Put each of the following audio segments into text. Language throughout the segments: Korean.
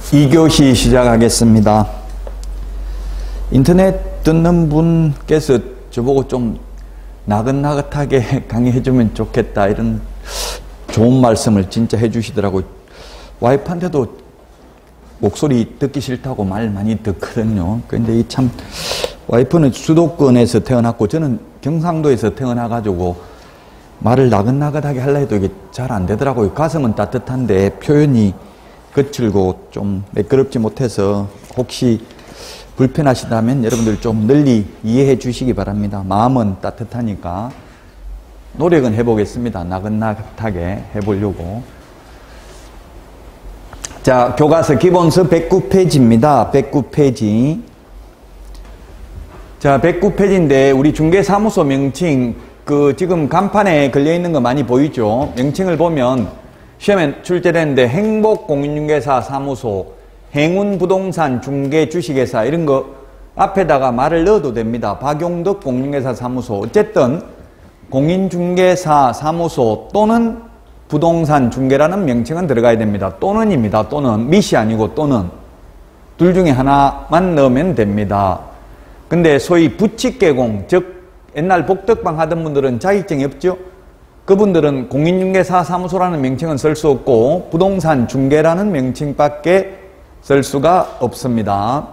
2교시 시작하겠습니다. 인터넷 듣는 분께서 저보고 좀 나긋나긋하게 강의해주면 좋겠다 이런 좋은 말씀을 진짜 해주시더라고요. 와이프한테도 목소리 듣기 싫다고 말 많이 듣거든요. 근데 이 참 와이프는 수도권에서 태어났고 저는 경상도에서 태어나가지고 말을 나긋나긋하게 하려 해도 이게 잘 안 되더라고요. 가슴은 따뜻한데 표현이 거칠고 좀 매끄럽지 못해서 혹시 불편하시다면 여러분들 좀 널리 이해해 주시기 바랍니다. 마음은 따뜻하니까 노력은 해보겠습니다. 나긋나긋하게 해보려고. 자, 교과서 기본서 109페이지입니다. 109페이지. 자, 109페이지인데 우리 중개사무소 명칭 지금 간판에 걸려있는 거 많이 보이죠? 명칭을 보면 시험에 출제되는데 행복공인중개사 사무소, 행운부동산 중개주식회사 이런 거 앞에다가 말을 넣어도 됩니다. 박용덕 공인중개사 사무소. 어쨌든 공인중개사 사무소 또는 부동산 중개라는 명칭은 들어가야 됩니다. 또는입니다. 또는. 밑이 아니고 또는. 둘 중에 하나만 넣으면 됩니다. 근데 소위 부칙개공, 즉 옛날 복덕방 하던 분들은 자격증이 없죠? 그분들은 공인중개사 사무소라는 명칭은 쓸 수 없고 부동산 중개라는 명칭밖에 쓸 수가 없습니다.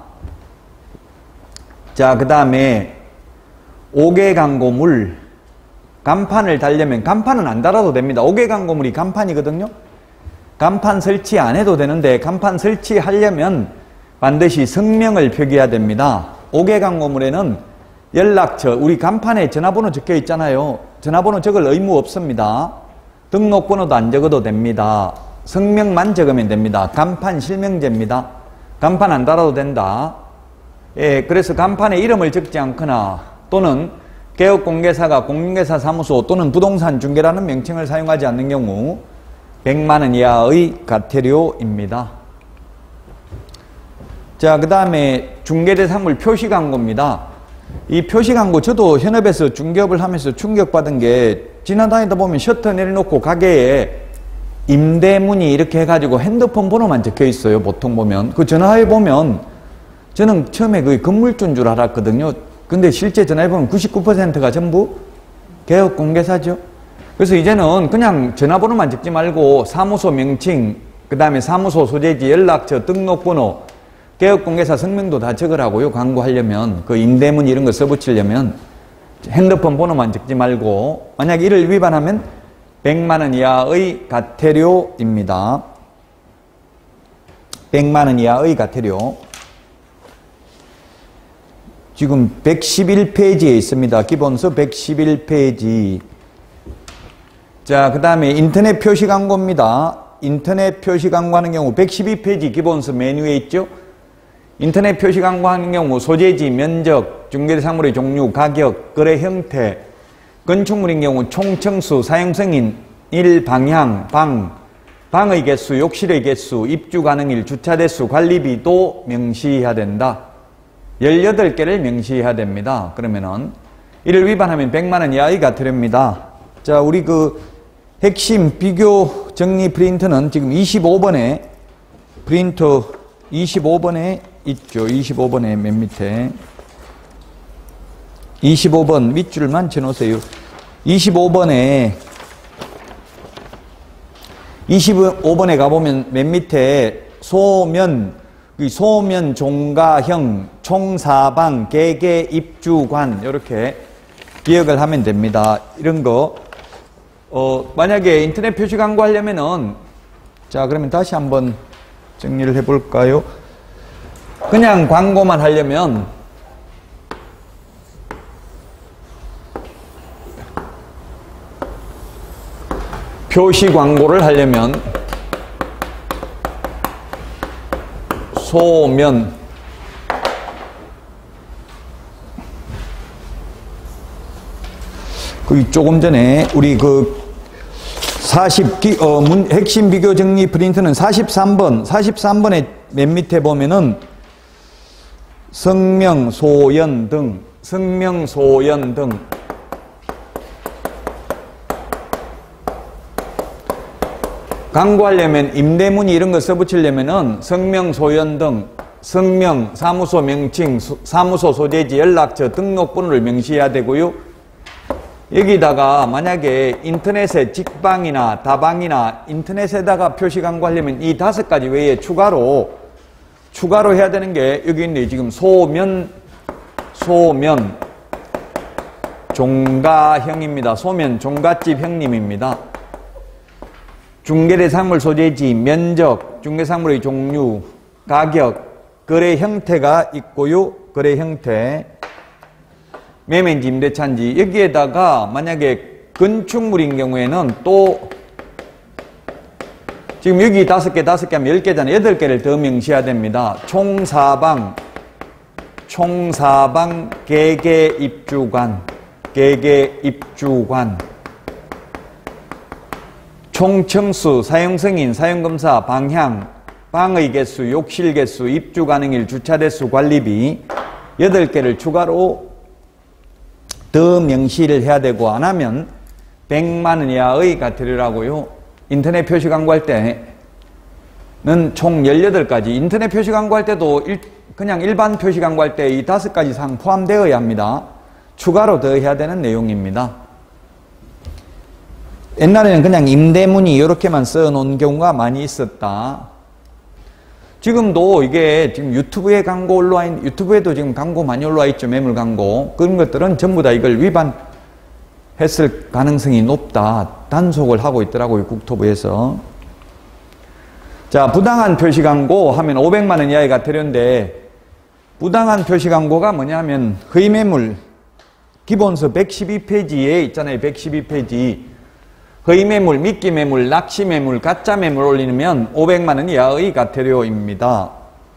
자, 그 다음에 5개 광고물 간판을 달려면 간판은 안 달아도 됩니다. 5개 광고물이 간판이거든요. 간판 설치 안 해도 되는데 간판 설치하려면 반드시 성명을 표기해야 됩니다. 5개 광고물에는 연락처, 우리 간판에 전화번호 적혀 있잖아요. 전화번호 적을 의무 없습니다. 등록번호도 안 적어도 됩니다. 성명만 적으면 됩니다. 간판 실명제입니다. 간판 안 달아도 된다. 예, 그래서 간판에 이름을 적지 않거나 또는 개업공개사가 공인중개사 사무소 또는 부동산 중개라는 명칭을 사용하지 않는 경우 100만 원 이하의 과태료입니다. 자, 그 다음에 중개대상물 표시광고입니다. 이 표시광고 저도 현업에서 중개업을 하면서 충격받은 게 지나다니다 보면 셔터 내려놓고 가게에 임대문의 이렇게 해가지고 핸드폰 번호만 적혀 있어요. 보통 보면. 그 전화해 보면 저는 처음에 그 건물주인 줄 알았거든요. 근데 실제 전화해 보면 99%가 전부 개업공개사죠. 그래서 이제는 그냥 전화번호만 적지 말고 사무소 명칭, 그 다음에 사무소 소재지, 연락처, 등록번호, 개업공개사 성명도 다 적으라고요. 광고하려면. 그 임대문 이런 거 써붙이려면 핸드폰 번호만 적지 말고 만약 이를 위반하면 100만 원 이하의 과태료입니다. 100만 원 이하의 과태료. 지금 111페이지에 있습니다. 기본서 111페이지. 자, 그 다음에 인터넷 표시 광고입니다. 인터넷 표시 광고하는 경우 112페이지 기본서 메뉴에 있죠. 인터넷 표시 광고하는 경우 소재지, 면적, 중개대상물의 종류, 가격, 거래 형태, 건축물인 경우 총층수, 사용승인, 일, 방향, 방의 개수, 욕실의 개수, 입주 가능일, 주차 대수, 관리비도 명시해야 된다. 18개를 명시해야 됩니다. 그러면은 이를 위반하면 100만 원 이하의 과태료입니다. 자, 우리 그 핵심 비교 정리 프린터는 지금 25번에 프린터 25번에 있죠. 25번에 맨 밑에 25번 밑줄만 쳐놓으세요. 25번에 가보면 맨 밑에 소면 종가형 총사방 개개 입주관 이렇게 기억을 하면 됩니다. 이런 거 만약에 인터넷 표시 광고 하려면은 자, 그러면 다시 한번 정리를 해볼까요? 그냥 광고만 하려면 표시 광고를 하려면 소면 조금 전에 우리 핵심 비교 정리 프린트는 43번에 맨 밑에 보면은 성명, 소연 등 광고하려면 임대문의 이런 거 써붙이려면은 성명, 소연 등 성명, 사무소 명칭, 사무소 소재지, 연락처, 등록번호를 명시해야 되고요. 여기다가 만약에 인터넷에 직방이나 다방이나 인터넷에다가 표시 광고하려면 이 5가지 외에 추가로 해야 되는 게 여기 있네요. 지금 소면 종가형입니다. 소면 종갓집 형님입니다. 중개대상물 소재지, 면적, 중개상물의 종류, 가격, 거래 형태가 있고요. 거래 형태, 매매인지 임대차인지. 여기에다가 만약에 건축물인 경우에는 또 지금 여기 5개 하면 10개잖아요. 8개를 더 명시해야 됩니다. 총사방, 개개입주관, 총청수, 사용승인, 사용검사, 방향, 방의 개수, 욕실 개수, 입주 가능일, 주차 대수, 관리비 8개를 추가로 더 명시를 해야 되고, 안 하면 100만 원 이하의 과태료라고요. 인터넷 표시 광고할 때는 총 18가지. 인터넷 표시 광고할 때도 그냥 일반 표시 광고할 때 이 5가지 사항 포함되어야 합니다. 추가로 더 해야 되는 내용입니다. 옛날에는 그냥 임대문의 이렇게만 써놓은 경우가 많이 있었다. 지금도 이게 지금 유튜브에 광고 올라와 있는, 유튜브에도 지금 광고 많이 올라와 있죠. 매물 광고. 그런 것들은 전부 다 이걸 위반했을 가능성이 높다. 단속을 하고 있더라고요. 국토부에서. 자, 부당한 표시 광고 하면 500만 원 이하의 과태료인데, 부당한 표시 광고가 뭐냐면 허위 매물, 기본서 112페이지에 있잖아요. 112페이지. 허위 매물, 미끼 매물, 낚시 매물, 가짜 매물 올리면 500만 원 이하의 과태료입니다.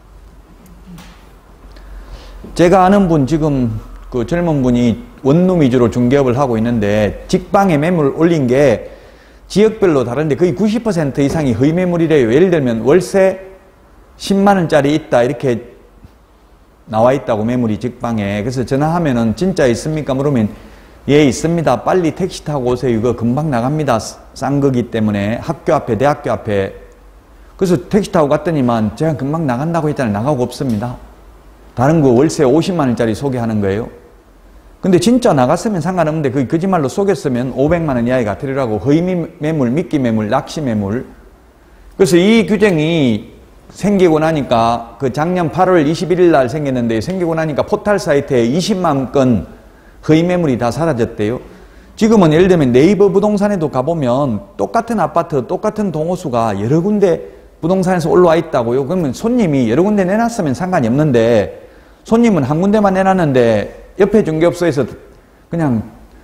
제가 아는 분, 지금 그 젊은 분이 원룸 위주로 중개업을 하고 있는데, 직방에 매물 올린 게 지역별로 다른데 거의 90% 이상이 허위 매물이래요. 예를 들면 월세 10만 원짜리 있다, 이렇게 나와 있다고, 매물이 직방에. 그래서 전화하면은 진짜 있습니까? 물으면 예, 있습니다. 빨리 택시 타고 오세요. 이거 금방 나갑니다. 싼 거기 때문에. 학교 앞에, 대학교 앞에. 그래서 택시 타고 갔더니만 제가 금방 나간다고 했잖아요. 나가고 없습니다. 다른 거 월세 50만 원짜리 소개하는 거예요. 근데 진짜 나갔으면 상관없는데 그게 거짓말로 속였으면 500만 원 이하의 과태료라고. 허위 매물, 미끼 매물, 낚시 매물. 그래서 이 규정이 생기고 나니까, 그 작년 8월 21일 날 생겼는데, 생기고 나니까 포털 사이트에 20만 건 허위 매물이 다 사라졌대요. 지금은 예를 들면 네이버 부동산에도 가보면 똑같은 아파트, 똑같은 동호수가 여러 군데 부동산에서 올라와 있다고요. 그러면 손님이 여러 군데 내놨으면 상관이 없는데, 손님은 한 군데만 내놨는데 옆에 중개업소에서 그냥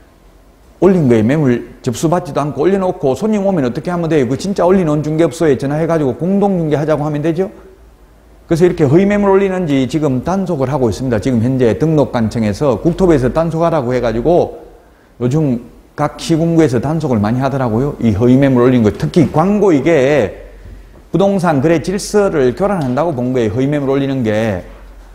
올린 거예요. 매물 접수받지도 않고 올려놓고, 손님 오면 어떻게 하면 돼요? 그 진짜 올려놓은 중개업소에 전화해가지고 공동중개하자고 하면 되죠? 그래서 이렇게 허위 매물 올리는지 지금 단속을 하고 있습니다. 지금 현재 등록관청에서, 국토부에서 단속하라고 해가지고 요즘 각 시군구에서 단속을 많이 하더라고요. 이 허위 매물 올린 거. 특히 광고, 이게 부동산 거래 질서를 교란한다고 본 거예요. 허위 매물 올리는 게.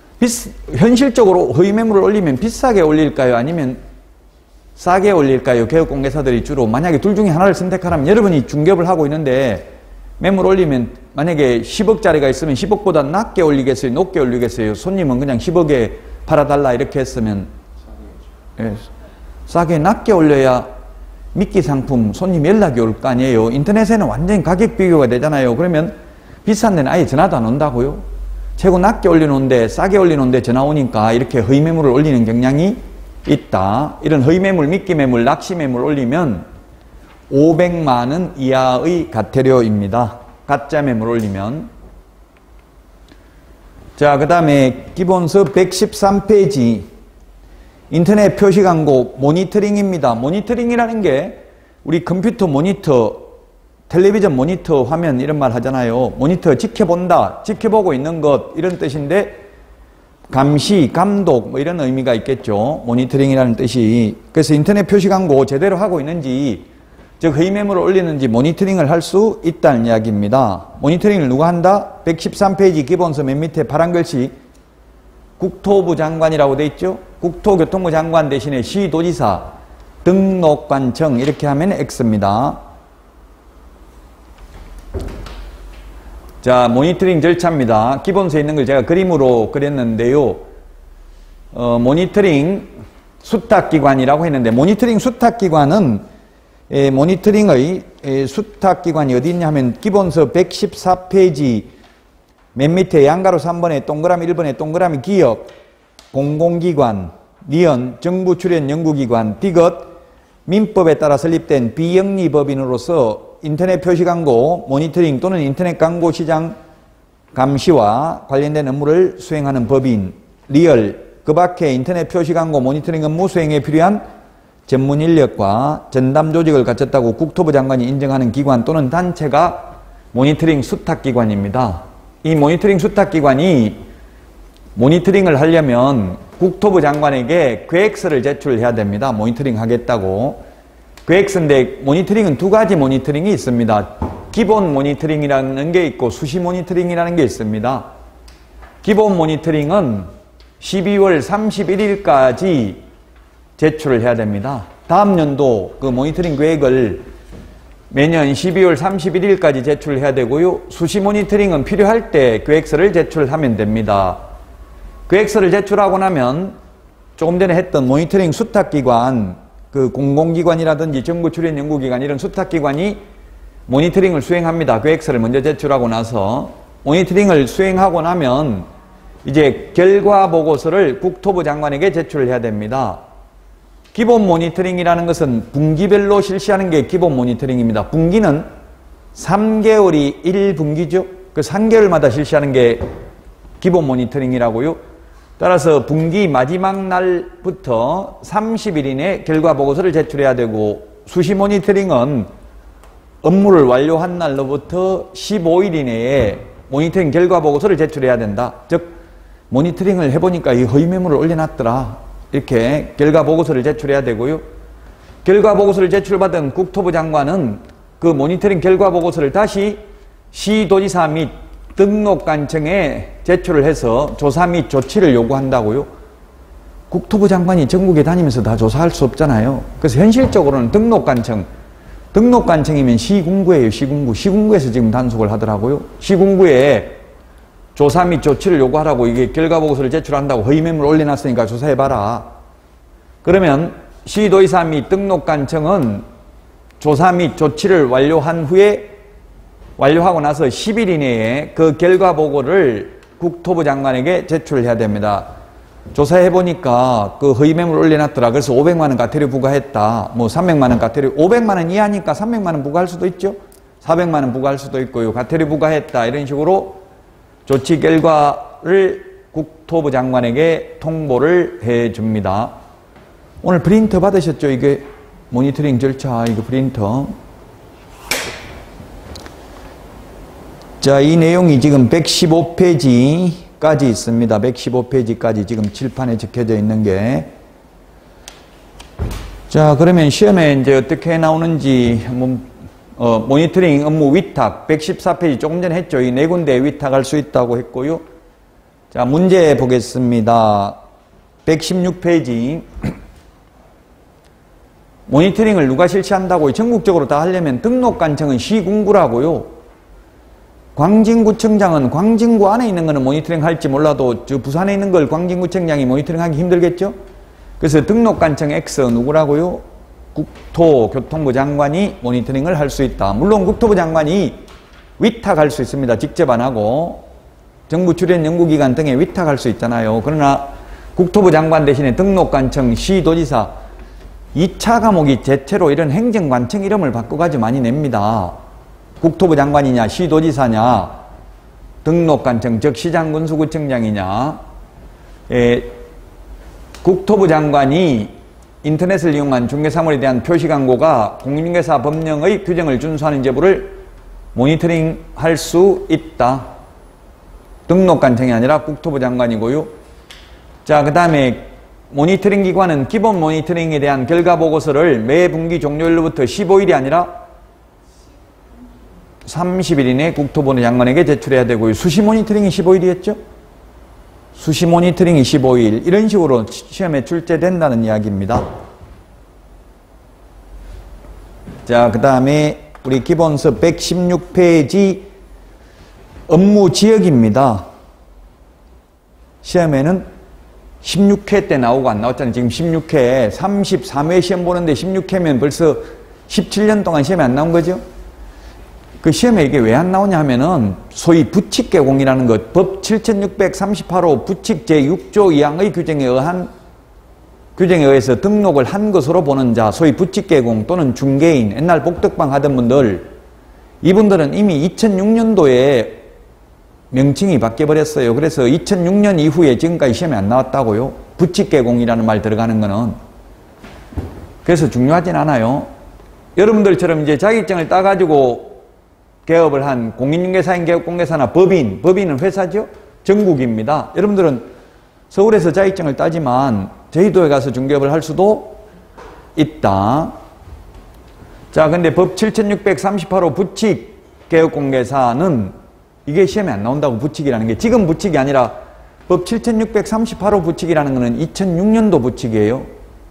현실적으로 허위 매물을 올리면 비싸게 올릴까요? 아니면 싸게 올릴까요? 개업공개사들이 주로. 만약에 둘 중에 하나를 선택하라면, 여러분이 중개업을 하고 있는데 매물 올리면 만약에 10억짜리가 있으면 10억보다 낮게 올리겠어요? 높게 올리겠어요? 손님은 그냥 10억에 팔아달라 이렇게 했으면, 예, 싸게 낮게 올려야 미끼 상품 손님 연락이 올 거 아니에요. 인터넷에는 완전히 가격 비교가 되잖아요. 그러면 비싼 데는 아예 전화도 안 온다고요. 최고 낮게 올려놓은데, 싸게 올려놓은데 전화 오니까 이렇게 허위 매물을 올리는 경향이 있다. 이런 허위 매물, 미끼 매물, 낚시 매물 올리면 500만 원 이하의 과태료입니다. 가짜 매물 올리면. 자, 그 다음에 기본서 113페이지 인터넷 표시 광고 모니터링입니다. 모니터링이라는 게 우리 컴퓨터 모니터, 텔레비전 모니터 화면 이런 말 하잖아요. 모니터 지켜본다, 지켜보고 있는 것, 이런 뜻인데 감시, 감독 뭐 이런 의미가 있겠죠. 모니터링이라는 뜻이. 그래서 인터넷 표시 광고 제대로 하고 있는지, 즉 허위 매물을 올리는지 모니터링을 할 수 있다는 이야기입니다. 모니터링을 누가 한다? 113페이지 기본서 맨 밑에 파란 글씨 국토부 장관이라고 돼 있죠. 국토교통부 장관 대신에 시도지사, 등록관청 이렇게 하면 X입니다. 자, 모니터링 절차입니다. 기본서에 있는 걸 제가 그림으로 그렸는데요. 모니터링 수탁기관이라고 했는데, 모니터링 수탁기관은 모니터링의 수탁기관이 어디 있냐 하면 기본서 114페이지 맨 밑에 양가로 3번에 동그라미 1번에 동그라미 기업, 공공기관, 니은, 정부 출연 연구기관, 디귿, 민법에 따라 설립된 비영리법인으로서 인터넷 표시광고, 모니터링 또는 인터넷 광고 시장 감시와 관련된 업무를 수행하는 법인, 리얼, 그 밖에 인터넷 표시광고, 모니터링 업무 수행에 필요한 전문 인력과 전담 조직을 갖췄다고 국토부 장관이 인정하는 기관 또는 단체가 모니터링 수탁기관입니다. 이 모니터링 수탁기관이 모니터링을 하려면 국토부 장관에게 계획서를 제출해야 됩니다. 모니터링 하겠다고. 계획서인데 모니터링은 두 가지 모니터링이 있습니다. 기본 모니터링이라는 게 있고 수시 모니터링이라는 게 있습니다. 기본 모니터링은 12월 31일까지 제출을 해야 됩니다. 다음 연도 그 모니터링 계획을 매년 12월 31일까지 제출해야 되고요. 수시 모니터링은 필요할 때 계획서를 제출하면 됩니다. 계획서를 제출하고 나면 조금 전에 했던 모니터링 수탁기관, 그 공공기관이라든지 정부 출연 연구기관 이런 수탁기관이 모니터링을 수행합니다. 계획서를 먼저 제출하고 나서 모니터링을 수행하고 나면 이제 결과 보고서를 국토부 장관에게 제출을 해야 됩니다. 기본 모니터링이라는 것은 분기별로 실시하는 게 기본 모니터링입니다. 분기는 3개월이 1분기죠. 그 3개월마다 실시하는 게 기본 모니터링이라고요. 따라서 분기 마지막 날부터 30일 이내 결과 보고서를 제출해야 되고, 수시 모니터링은 업무를 완료한 날로부터 15일 이내에 모니터링 결과 보고서를 제출해야 된다. 즉 모니터링을 해보니까 이 허위 매물을 올려놨더라. 이렇게 결과 보고서를 제출해야 되고요. 결과 보고서를 제출받은 국토부 장관은 그 모니터링 결과 보고서를 다시 시도지사 및 등록관청에 제출을 해서 조사 및 조치를 요구한다고요. 국토부 장관이 전국에 다니면서 다 조사할 수 없잖아요. 그래서 현실적으로는 등록관청이면 시군구예요. 시군구에서 지금 단속을 하더라고요. 시군구에 조사 및 조치를 요구하라고, 이게 결과보고서를 제출한다고 허위 매물 올려놨으니까 조사해봐라. 그러면 시도의사 및 등록관청은 조사 및 조치를 완료하고 나서 10일 이내에 그 결과보고를 국토부 장관에게 제출해야 됩니다. 조사해보니까 그 허위 매물 올려놨더라. 그래서 500만원 과태료 부과했다. 뭐 300만원 과태료, 500만원 이하니까 300만원 부과할 수도 있죠. 400만원 부과할 수도 있고요. 과태료 부과했다. 이런 식으로 조치 결과를 국토부 장관에게 통보를 해줍니다. 오늘 프린터 받으셨죠? 이게 모니터링 절차, 이거 프린터. 자, 이 내용이 지금 115페이지까지 있습니다. 115페이지까지 지금 칠판에 적혀져 있는 게. 자, 그러면 시험에 이제 어떻게 나오는지 한번 모니터링 업무 위탁 114페이지 조금 전에 했죠. 이 네 군데에 위탁할 수 있다고 했고요. 자, 문제 보겠습니다. 116페이지. 모니터링을 누가 실시한다고요? 전국적으로 다 하려면 등록관청은 시군구라고요. 광진구청장은 광진구 안에 있는 거는 모니터링 할지 몰라도 저 부산에 있는 걸 광진구청장이 모니터링 하기 힘들겠죠? 그래서 등록관청 X 누구라고요? 국토교통부 장관이 모니터링을 할 수 있다. 물론 국토부 장관이 위탁할 수 있습니다. 직접 안 하고 정부 출연 연구기관 등에 위탁할 수 있잖아요. 그러나 국토부 장관 대신에 등록관청, 시도지사 2차 과목이 대체로 이런 행정관청 이름을 바꿔가지고 많이 냅니다. 국토부 장관이냐, 시도지사냐, 등록관청, 즉 시장군수구청장이냐. 국토부 장관이 인터넷을 이용한 중개사물에 대한 표시광고가 공인중개사 법령의 규정을 준수하는 여부를 모니터링 할 수 있다. 등록관청이 아니라 국토부 장관이고요. 자, 그 다음에 모니터링 기관은 기본 모니터링에 대한 결과보고서를 매 분기 종료일로부터 15일이 아니라 30일 이내 국토부 장관에게 제출해야 되고요. 수시 모니터링이 15일이었죠? 수시 모니터링이 15일. 이런 식으로 시험에 출제된다는 이야기입니다. 자, 그 다음에 우리 기본서 116페이지 업무 지역입니다. 시험에는 16회 때 나오고 안 나왔잖아요. 지금 16회, 33회 시험 보는데 16회면 벌써 17년 동안 시험에 안 나온 거죠. 그 시험에 이게 왜 안 나오냐 하면은 소위 부칙개공이라는 것, 법 7638호 부칙 제6조 2항의 규정에 의해서 등록을 한 것으로 보는 자, 소위 부칙개공 또는 중개인, 옛날 복덕방 하던 분들, 이분들은 이미 2006년도에 명칭이 바뀌어버렸어요. 그래서 2006년 이후에 지금까지 시험에 안 나왔다고요. 부칙개공이라는 말 들어가는 거는. 그래서 중요하진 않아요. 여러분들처럼 이제 자격증을 따가지고 개업을 한 공인중개사인 개업공개사나 법인은 회사죠? 전국입니다. 여러분들은 서울에서 자격증을 따지만 제주도에 가서 중개업을 할 수도 있다. 자, 근데 법 7638호 부칙 개업공개사는 이게 시험에 안 나온다고, 부칙이라는 게. 지금 부칙이 아니라 법 7638호 부칙이라는 거는 2006년도 부칙이에요.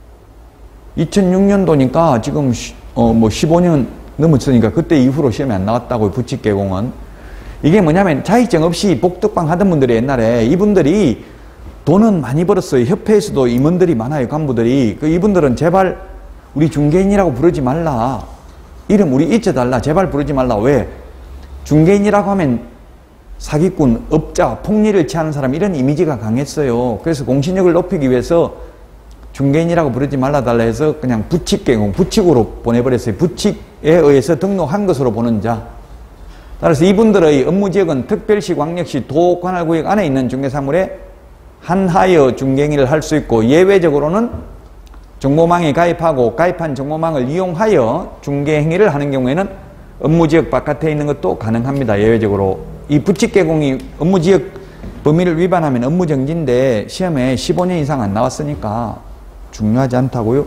2006년도니까 지금 15년 넘었으니까 그때 이후로 시험에 안 나왔다고요, 부칙개공은. 이게 뭐냐면 자격증 없이 복덕방 하던 분들이 옛날에 이분들이 돈은 많이 벌었어요. 협회에서도 임원들이 많아요, 간부들이. 이분들은 제발 우리 중개인이라고 부르지 말라. 이름 우리 잊혀달라. 제발 부르지 말라. 왜? 중개인이라고 하면 사기꾼, 업자, 폭리를 취하는 사람, 이런 이미지가 강했어요. 그래서 공신력을 높이기 위해서 중개인이라고 부르지 말라달라 해서 그냥 부칙개공, 부칙으로 보내버렸어요. 부칙에 의해서 등록한 것으로 보는 자. 따라서 이분들의 업무지역은 특별시, 광역시, 도, 관할구역 안에 있는 중개사물에 한하여 중개행위를 할 수 있고, 예외적으로는 정보망에 가입하고 가입한 정보망을 이용하여 중개행위를 하는 경우에는 업무지역 바깥에 있는 것도 가능합니다. 예외적으로. 이 부칙개공이 업무지역 범위를 위반하면 업무정지인데 시험에 15년 이상 안 나왔으니까 중요하지 않다고요.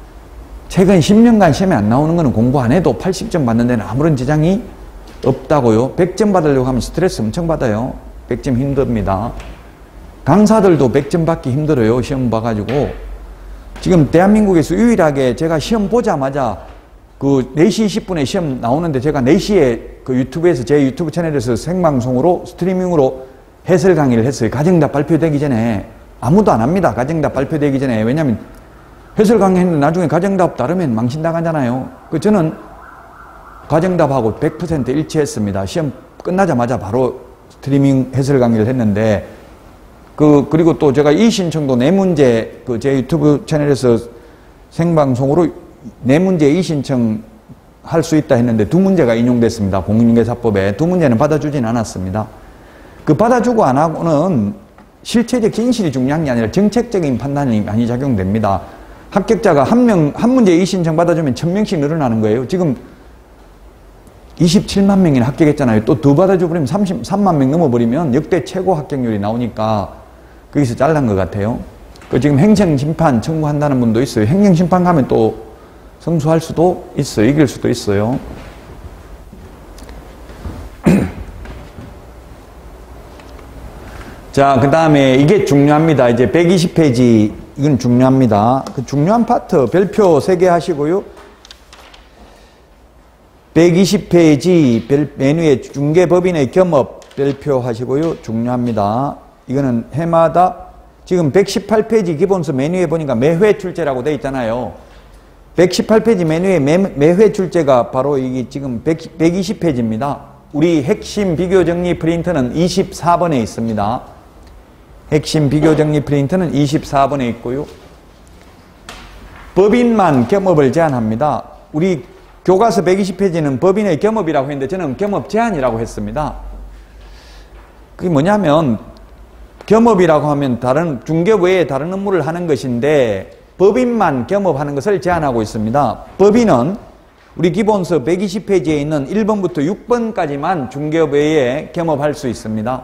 최근 10년간 시험에 안 나오는 거는 공부 안 해도 80점 받는 데는 아무런 지장이 없다고요. 100점 받으려고 하면 스트레스 엄청 받아요. 100점 힘듭니다. 강사들도 100점 받기 힘들어요. 시험 봐가지고. 지금 대한민국에서 유일하게 제가 시험 보자마자 그 4시 20분에 시험 나오는데 제가 4시에 그 유튜브에서, 제 유튜브 채널에서 생방송으로 스트리밍으로 해설 강의를 했어요. 가정답 발표되기 전에. 아무도 안 합니다. 가정답 발표되기 전에. 왜냐면 해설 강의 했는데 나중에 가정답 따르면 망신당하잖아요. 저는 가정답하고 100% 일치했습니다. 시험 끝나자마자 바로 스트리밍 해설 강의를 했는데, 그리고 또 제가 이 신청도 4문제, 제 유튜브 채널에서 생방송으로 4문제 이 신청 할 수 있다 했는데 2문제가 인용됐습니다. 공인중개사법에. 2문제는 받아주진 않았습니다. 받아주고 안 하고는 실체적 진실이 중요한 게 아니라 정책적인 판단이 많이 작용됩니다. 합격자가 한 문제 이 신청 받아주면 1000명씩 늘어나는 거예요. 지금 27만 명이나 합격했잖아요. 또 더 받아줘버리면 33만 명 넘어버리면 역대 최고 합격률이 나오니까 거기서 잘난 것 같아요. 지금 행정심판 청구한다는 분도 있어요. 행정심판 가면 또 성수할 수도 있어요. 이길 수도 있어요. 자, 그 다음에 이게 중요합니다. 이제 120페이지, 이건 중요합니다. 그 중요한 파트, 별표 3개 하시고요. 120페이지 메뉴에 중개법인의 겸업 별표 하시고요. 중요합니다. 이거는 해마다, 지금 118페이지 기본서 메뉴에 보니까 매회 출제라고 되어 있잖아요. 118페이지 메뉴에 매회 출제가 바로 이게 지금 120페이지입니다. 우리 핵심 비교정리 프린트는 24번에 있습니다. 핵심 비교정리 프린트는 24번에 있고요. 법인만 겸업을 제한합니다. 우리 교과서 120페이지는 법인의 겸업이라고 했는데 저는 겸업 제한이라고 했습니다. 그게 뭐냐면 겸업이라고 하면 다른 중개업 외에 다른 업무를 하는 것인데 법인만 겸업하는 것을 제한하고 있습니다. 법인은 우리 기본서 120페이지에 있는 1번부터 6번까지만 중개업 외에 겸업할 수 있습니다.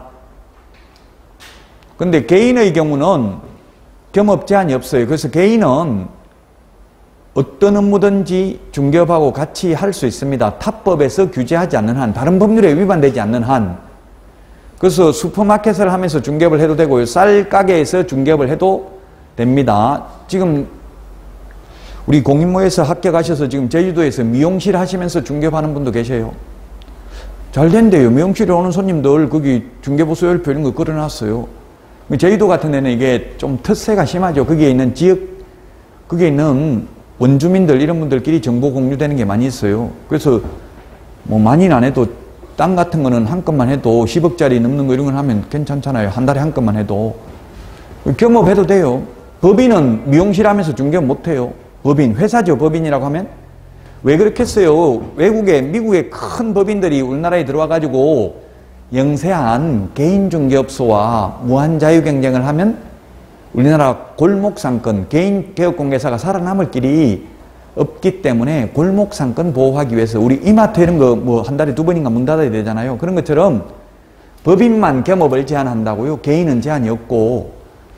근데 개인의 경우는 겸업 제한이 없어요. 그래서 개인은 어떤 업무든지 중개업하고 같이 할 수 있습니다. 타법에서 규제하지 않는 한, 다른 법률에 위반되지 않는 한. 그래서 슈퍼마켓을 하면서 중개업을 해도 되고요. 쌀 가게에서 중개업을 해도 됩니다. 지금 우리 공인모에서 합격하셔서 지금 제주도에서 미용실 하시면서 중개업하는 분도 계셔요. 잘 된대요. 미용실에 오는 손님들 거기 중개보수협회 이런 거 끌어놨어요. 제주도 같은 데는 이게 좀 텃세가 심하죠. 거기에 있는 지역, 거기에 있는 원주민들 이런 분들끼리 정보 공유되는 게 많이 있어요. 그래서 뭐 많이는 안 해도 땅 같은 거는 한 건만 해도 10억짜리 넘는 거 이런 걸 하면 괜찮잖아요. 한 달에 한 건만 해도. 겸업해도 돼요. 법인은 미용실 하면서 중개업 못 해요. 법인, 회사죠. 법인이라고 하면. 왜 그렇겠어요? 외국에, 미국의 큰 법인들이 우리나라에 들어와가지고 영세한 개인 중개업소와 무한 자유 경쟁을 하면 우리나라 골목상권, 개인 개업공개사가 살아남을 길이 없기 때문에 골목상권 보호하기 위해서 우리 이마트 이런 거 뭐 한 달에 2번인가 문 닫아야 되잖아요. 그런 것처럼 법인만 겸업을 제한한다고요. 개인은 제한이 없고.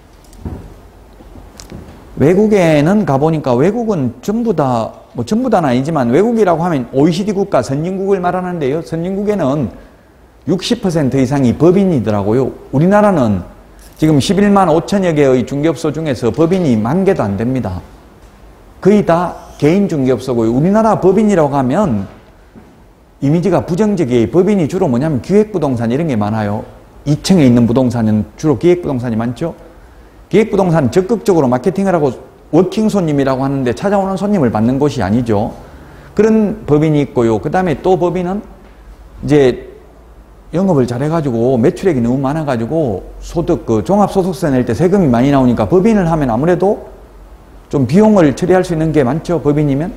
외국에는 가보니까 외국은 전부 다, 뭐 전부 다는 아니지만 외국이라고 하면 OECD 국가 선진국을 말하는데요. 선진국에는 60% 이상이 법인이더라고요. 우리나라는 지금 11만 5천여 개의 중개업소 중에서 법인이 10,000개도 안 됩니다. 거의 다 개인 중개업소고요. 우리나라 법인이라고 하면 이미지가 부정적이에요. 법인이 주로 뭐냐면 기획부동산 이런 게 많아요. 2층에 있는 부동산은 주로 기획부동산이 많죠. 기획부동산 적극적으로 마케팅을 하고 워킹 손님이라고 하는데 찾아오는 손님을 받는 곳이 아니죠. 그런 법인이 있고요. 그 다음에 또 법인은 이제 영업을 잘해가지고 매출액이 너무 많아가지고 소득, 종합소득세 낼 때 세금이 많이 나오니까 법인을 하면 아무래도 좀 비용을 처리할 수 있는 게 많죠. 법인이면.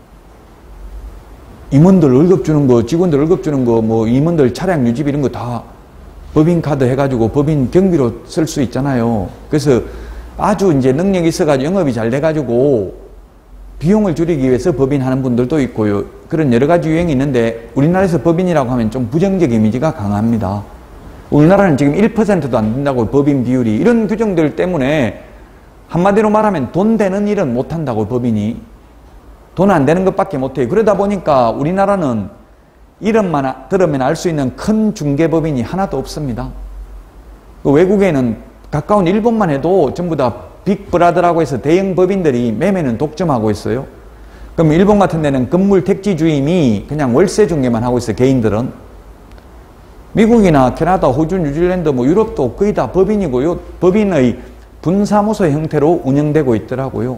임원들 월급 주는 거, 직원들 월급 주는 거, 뭐 임원들 차량 유지비 이런 거 다 법인카드 해가지고 법인 경비로 쓸 수 있잖아요. 그래서 아주 이제 능력이 있어가지고 영업이 잘 돼가지고 비용을 줄이기 위해서 법인 하는 분들도 있고요. 그런 여러 가지 유행이 있는데 우리나라에서 법인이라고 하면 좀 부정적 이미지가 강합니다. 우리나라는 지금 1%도 안 된다고 법인 비율이. 이런 규정들 때문에 한마디로 말하면 돈 되는 일은 못한다고 법인이. 돈 안 되는 것밖에 못해요. 그러다 보니까 우리나라는 이름만 들으면 알 수 있는 큰 중개법인이 하나도 없습니다. 외국에는 가까운 일본만 해도 전부 다 빅브라더라고 해서 대형 법인들이 매매는 독점하고 있어요. 그럼 일본 같은 데는 건물 택지 주임이 그냥 월세 중개만 하고 있어요. 개인들은. 미국이나 캐나다, 호주, 뉴질랜드, 뭐 유럽도 거의 다 법인이고요. 법인의 분사무소 형태로 운영되고 있더라고요.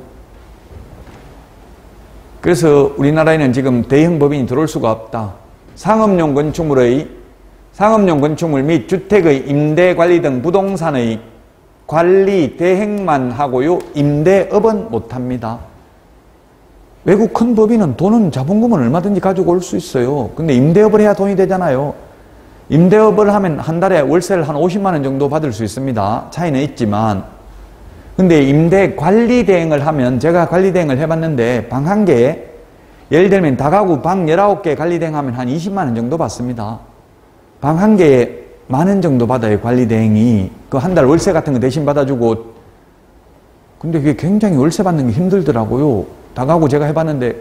그래서 우리나라에는 지금 대형 법인이 들어올 수가 없다. 상업용 건축물 및 주택의 임대 관리 등 부동산의 관리, 대행만 하고요. 임대업은 못합니다. 외국 큰 법인은 돈은 자본금은 얼마든지 가지고 올 수 있어요. 근데 임대업을 해야 돈이 되잖아요. 임대업을 하면 한 달에 월세를 한 50만 원 정도 받을 수 있습니다. 차이는 있지만. 근데 임대 관리 대행을 하면 제가 관리 대행을 해봤는데 방 한 개에 예를 들면 다가구 방 19개 관리 대행하면 한 20만 원 정도 받습니다. 방 한 개에 10,000원 정도 받아요. 관리 대행이. 그 한 달 월세 같은 거 대신 받아주고. 근데 그게 굉장히 월세 받는 게 힘들더라고요. 다가구 제가 해봤는데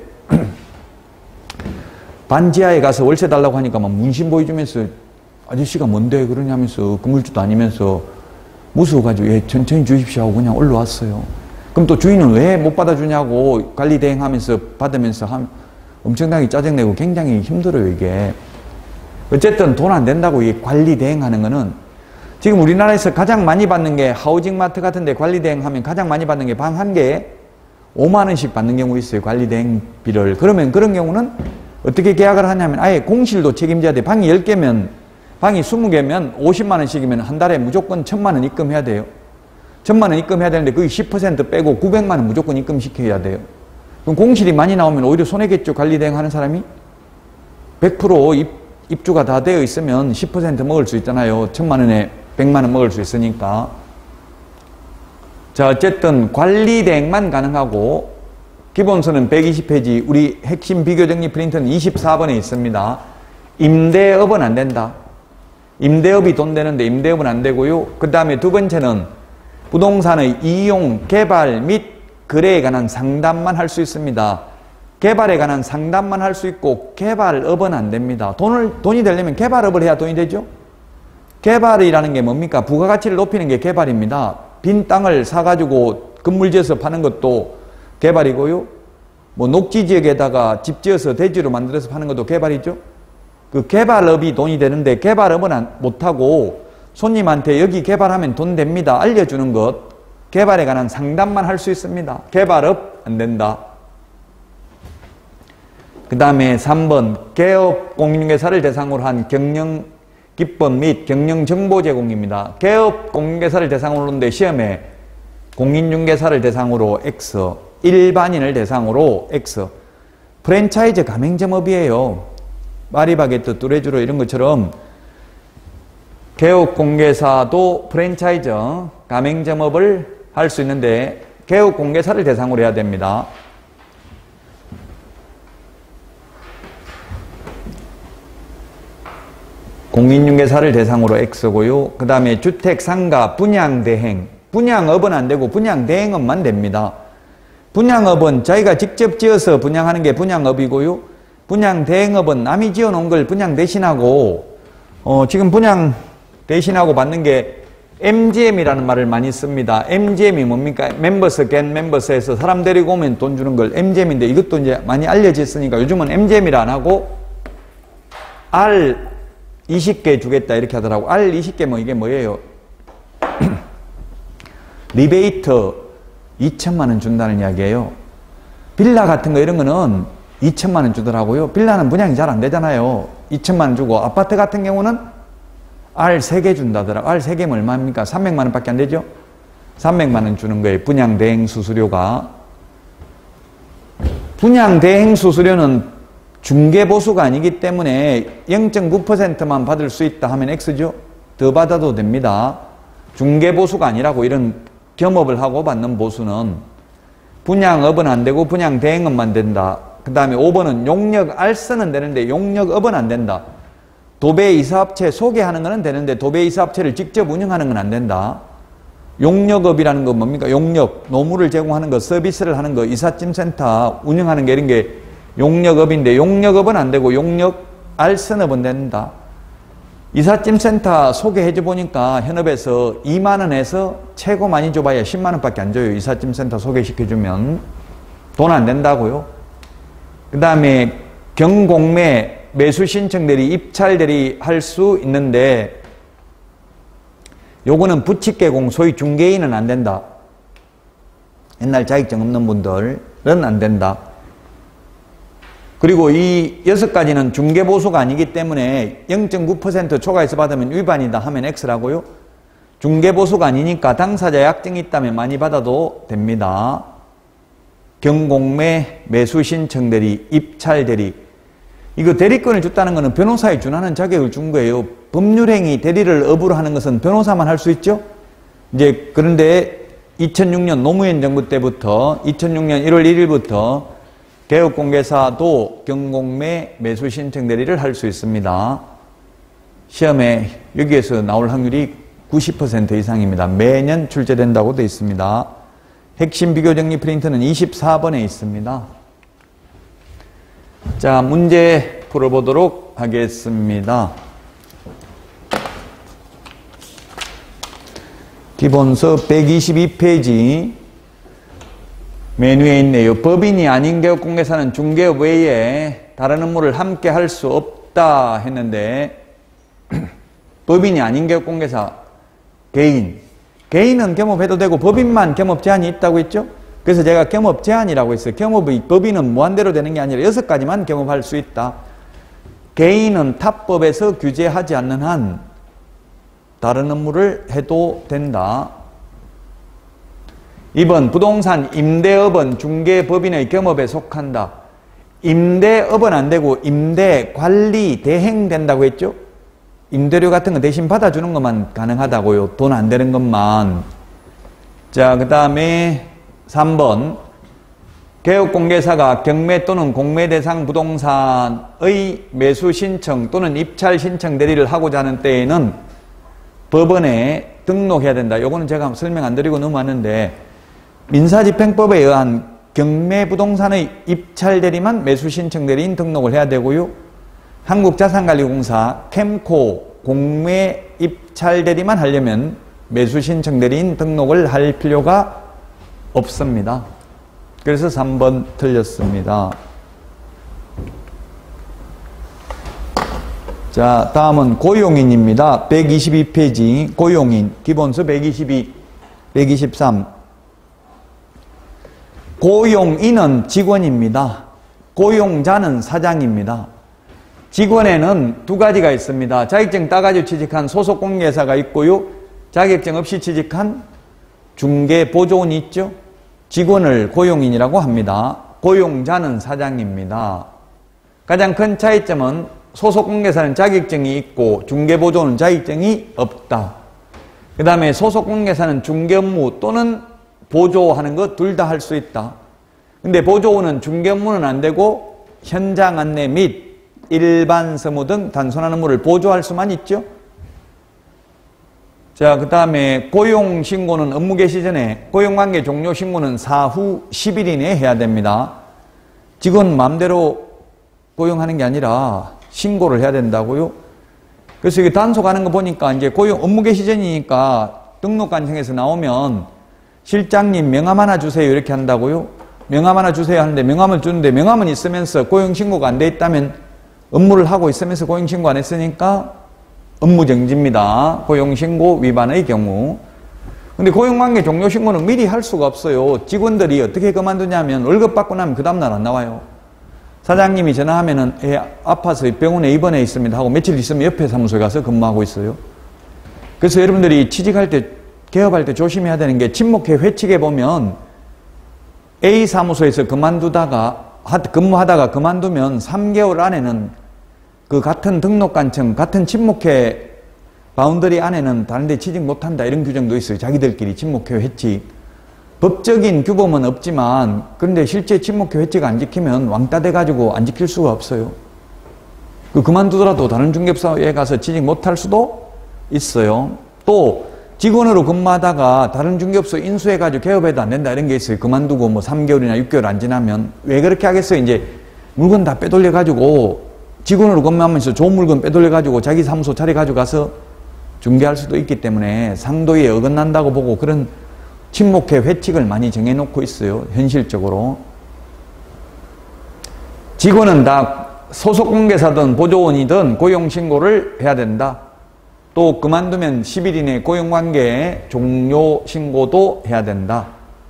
반지하에 가서 월세 달라고 하니까 막 문신 보여주면서 아저씨가 뭔데 그러냐면서 건물주도 아니면서 무서워가지고 예, 천천히 주십시오 하고 그냥 올라왔어요. 그럼 또 주인은 왜 못 받아주냐고 관리 대행하면서 받으면서 엄청나게 짜증내고 굉장히 힘들어요 이게. 어쨌든 돈 안 된다고 이 관리 대행하는 거는 지금 우리나라에서 가장 많이 받는 게 하우징마트 같은 데 관리 대행하면 가장 많이 받는 게 방 한 개에 5만 원씩 받는 경우 있어요. 관리 대행비를. 그러면 그런 경우는 어떻게 계약을 하냐면 아예 공실도 책임져야 돼. 방이 10개면 방이 20개면 50만 원씩이면 한 달에 무조건 1,000만 원 입금해야 돼요. 1,000만 원 입금해야 되는데 거기 10% 빼고 900만 원 무조건 입금시켜야 돼요. 그럼 공실이 많이 나오면 오히려 손해겠죠. 관리 대행하는 사람이. 100% 입주가 다 되어 있으면 10% 먹을 수 있잖아요. 1,000만 원에 100만 원 먹을 수 있으니까. 자, 어쨌든 관리 대행만 가능하고 기본서는 120페이지 우리 핵심 비교정리 프린트는 24번에 있습니다. 임대업은 안 된다. 임대업이 돈 되는데 임대업은 안 되고요. 그 다음에 두 번째는 부동산의 이용, 개발 및 거래에 관한 상담만 할 수 있습니다. 개발에 관한 상담만 할 수 있고 개발업은 안 됩니다. 돈이 되려면 개발업을 해야 돈이 되죠. 개발이라는 게 뭡니까? 부가가치를 높이는 게 개발입니다. 빈 땅을 사가지고 건물 지어서 파는 것도 개발이고요. 뭐 녹지 지역에다가 집 지어서 대지로 만들어서 파는 것도 개발이죠. 그 개발업이 돈이 되는데 개발업은 못하고 손님한테 여기 개발하면 돈 됩니다. 알려주는 것, 개발에 관한 상담만 할 수 있습니다. 개발업 안 된다. 그 다음에 3번 개업 공인중개사를 대상으로 한 경영 기법 및 경영 정보 제공입니다. 개업 공인중개사를 대상으로 하는데 시험에 공인중개사를 대상으로 X, 일반인을 대상으로 X. 프랜차이즈 가맹점업이에요. 파리바게뜨, 뚜레쥬르 이런 것처럼 개업공개사도 프랜차이즈 가맹점업을 할 수 있는데 개업공개사를 대상으로 해야 됩니다. 공인중개사를 대상으로 X고요. 그 다음에 주택, 상가, 분양대행. 분양업은 안 되고 분양대행업만 됩니다. 분양업은 자기가 직접 지어서 분양하는 게 분양업이고요. 분양대행업은 남이 지어놓은 걸 분양 대신하고 지금 분양 대신하고 받는 게 MGM이라는 말을 많이 씁니다. MGM이 뭡니까? 멤버스 겐 멤버스에서 사람 데리고 오면 돈 주는 걸 MGM인데 이것도 이제 많이 알려졌으니까 요즘은 MGM이라 안 하고 R 20개 주겠다 이렇게 하더라고. R 20개 뭐 이게 뭐예요? 리베이트 2천만 원 준다는 이야기예요. 빌라 같은 거 이런 거는 2천만 원 주더라고요. 빌라는 분양이 잘 안 되잖아요. 2천만 원 주고 아파트 같은 경우는 R 3개 준다더라. R 3개면 얼마입니까? 300만 원밖에 안 되죠? 300만 원 주는 거예요. 분양 대행 수수료가. 분양 대행 수수료는 중개보수가 아니기 때문에 0.9%만 받을 수 있다 하면 X죠. 더 받아도 됩니다. 중개보수가 아니라고 이런 겸업을 하고 받는 보수는 분양업은 안 되고 분양대행업만 된다. 그 다음에 5번은 용역 알선은 되는데 용역업은 안 된다. 도배이사업체 소개하는 거는 되는데 도배이사업체를 직접 운영하는 건 안 된다. 용역업이라는 건 뭡니까? 용역, 노무를 제공하는 거, 서비스를 하는 거, 이삿짐센터 운영하는 게 이런 게 용역업인데 용역업은 안 되고 용역 알선업은 된다. 이삿짐센터 소개해줘 보니까 현업에서 2만 원에서 최고 많이 줘봐야 10만 원밖에 안 줘요. 이삿짐센터 소개시켜주면 돈 안 된다고요. 그 다음에 경공매 매수신청대리, 입찰대리 할 수 있는데 요거는 부칙개공, 소위 중개인은 안 된다. 옛날 자격증 없는 분들은 안 된다. 그리고 이 6가지는 중개보수가 아니기 때문에 0.9% 초과해서 받으면 위반이다 하면 X라고요. 중개보수가 아니니까 당사자 약정이 있다면 많이 받아도 됩니다. 경공매, 매수신청대리, 입찰대리. 이거 대리권을 줬다는 것은 변호사에 준하는 자격을 준 거예요. 법률행위 대리를 업으로 하는 것은 변호사만 할 수 있죠. 이제 그런데 2006년 노무현 정부 때부터 2006년 1월 1일부터 개업공개사도 경공매 매수신청 대리를 할 수 있습니다. 시험에 여기에서 나올 확률이 90% 이상입니다. 매년 출제된다고 되어 있습니다. 핵심 비교정리 프린트는 24번에 있습니다. 자, 문제 풀어보도록 하겠습니다. 기본서 122페이지 메뉴에 있네요. 법인이 아닌 개업공개사는 중개업 외에 다른 업무를 함께 할 수 없다 했는데 법인이 아닌 개업공개사, 개인은 겸업해도 되고 법인만 겸업 제한이 있다고 했죠. 그래서 제가 겸업 제한이라고 했어요. 법인은 무한대로 되는 게 아니라 6가지만 겸업할 수 있다. 개인은 탑법에서 규제하지 않는 한 다른 업무를 해도 된다. 2번 부동산 임대업은 중개법인의 겸업에 속한다. 임대업은 안 되고 임대, 관리, 대행 된다고 했죠. 임대료 같은 거 대신 받아주는 것만 가능하다고요. 돈 안 되는 것만. 자, 그 다음에 3번 개업공개사가 경매 또는 공매 대상 부동산의 매수 신청 또는 입찰 신청 대리를 하고자 하는 때에는 법원에 등록해야 된다. 요거는 제가 설명 안 드리고 넘어왔는데 민사집행법에 의한 경매 부동산의 입찰 대리만 매수 신청 대리인 등록을 해야 되고요. 한국자산관리공사 캠코 공매 입찰 대리만 하려면 매수 신청 대리인 등록을 할 필요가 없습니다. 그래서 3번 틀렸습니다. 자, 다음은 고용인입니다. 122페이지 고용인 기본서 122, 123. 고용인은 직원입니다. 고용자는 사장입니다. 직원에는 두 가지가 있습니다. 자격증 따가지고 취직한 소속공개사가 있고요. 자격증 없이 취직한 중개보조원이 있죠. 직원을 고용인이라고 합니다. 고용자는 사장입니다. 가장 큰 차이점은 소속공개사는 자격증이 있고 중개보조원은 자격증이 없다. 그 다음에 소속공개사는 중개업무 또는 보조하는 것 둘 다 할 수 있다. 근데 보조원은 중개업무는 안 되고 현장 안내 및 일반 서무 등 단순한 업무를 보조할 수만 있죠. 자, 그 다음에 고용신고는 업무 개시 전에, 고용관계 종료 신고는 사후 10일 이내에 해야 됩니다. 직원 마음대로 고용하는 게 아니라 신고를 해야 된다고요. 그래서 이게 단속하는 거 보니까 이제 고용 업무 개시 전이니까 등록관청에서 나오면 실장님 명함 하나 주세요 이렇게 한다고요. 명함 하나 주세요 하는데 명함을 주는데 명함은 있으면서 고용신고가 안 돼 있다면 업무를 하고 있으면서 고용신고 안 했으니까 업무정지입니다. 고용신고 위반의 경우. 근데 고용관계 종료신고는 미리 할 수가 없어요. 직원들이 어떻게 그만두냐면 월급 받고 나면 그 다음날 안 나와요. 사장님이 전화하면은 아파서 병원에 입원해 있습니다 하고 며칠 있으면 옆에 사무소에 가서 근무하고 있어요. 그래서 여러분들이 취직할 때 개업할 때 조심해야 되는 게 친목회 회칙에 보면 A 사무소에서 근무하다가 그만두면 3개월 안에는 그 같은 등록관청, 같은 친목회 바운더리 안에는 다른 데 취직 못한다 이런 규정도 있어요. 자기들끼리 친목회 회칙. 법적인 규범은 없지만 그런데 실제 친목회 회칙 안 지키면 왕따 돼가지고 안 지킬 수가 없어요. 그만두더라도 다른 중개업소에 가서 취직 못할 수도 있어요. 또 직원으로 근무하다가 다른 중개업소 인수해가지고 개업해도 안 된다 이런 게 있어요. 그만두고 뭐 3개월이나 6개월 안 지나면. 왜 그렇게 하겠어요? 이제 물건 다 빼돌려가지고 직원으로 근무하면서 좋은 물건 빼돌려가지고 자기 사무소 차려가지고 가서 중개할 수도 있기 때문에 상도에 어긋난다고 보고 그런 친목회 회칙을 많이 정해놓고 있어요. 현실적으로. 직원은 다 소속공개사든 보조원이든 고용신고를 해야 된다. 또 그만두면 10일 이내 고용관계 종료신고도 해야 된다.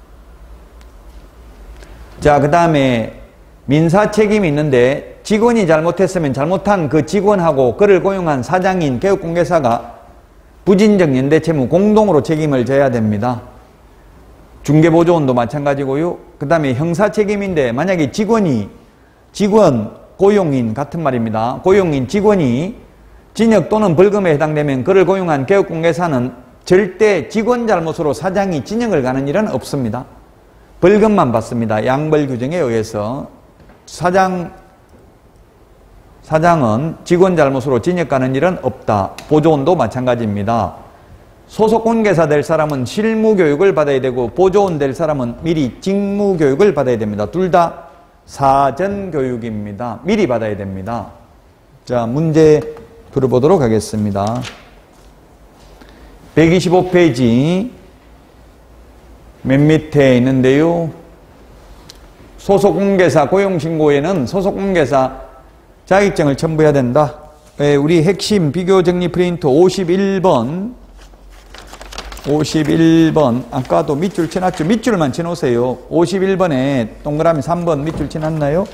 자, 그 다음에 민사책임이 있는데 직원이 잘못했으면 잘못한 그 직원하고 그를 고용한 사장인 개업공개사가 부진적 연대채무 공동으로 책임을 져야 됩니다. 중개보조원도 마찬가지고요. 그 다음에 형사책임인데 만약에 직원, 고용인 같은 말입니다. 고용인, 직원이 징역 또는 벌금에 해당되면 그를 고용한 개업공개사는 절대 직원 잘못으로 사장이 징역을 가는 일은 없습니다. 벌금만 받습니다. 양벌 규정에 의해서. 사장은 직원 잘못으로 징역 가는 일은 없다. 보조원도 마찬가지입니다. 소속공개사 될 사람은 실무교육을 받아야 되고 보조원 될 사람은 미리 직무교육을 받아야 됩니다. 둘 다 사전교육입니다. 미리 받아야 됩니다. 자, 문제 풀어보도록 하겠습니다. 125페이지 맨 밑에 있는데요. 소속공개사 고용신고에는 소속공개사 자격증을 첨부해야 된다. 우리 핵심 비교정리 프린트 51번 아까도 밑줄 쳐놨죠. 밑줄만 쳐놓으세요. 51번에 동그라미 3번 밑줄 쳐놨나요?